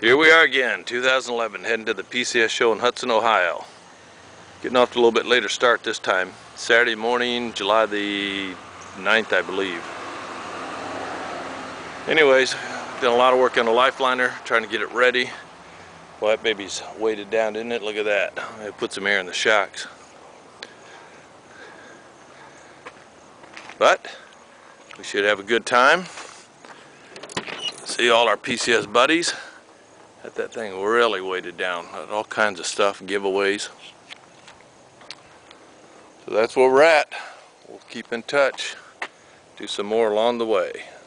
Here we are again, 2011, heading to the PCS show in Hudson, Ohio. Getting off to a little bit later start this time. Saturday morning, July the 9th, I believe. Anyways, done a lot of work on the lifeliner, trying to get it ready. Well, that baby's weighted down, didn't it? Look at that. I put some air in the shocks. But we should have a good time. See all our PCS buddies. Got that thing really weighted down. All kinds of stuff, giveaways. So that's where we're at. We'll keep in touch. Do some more along the way.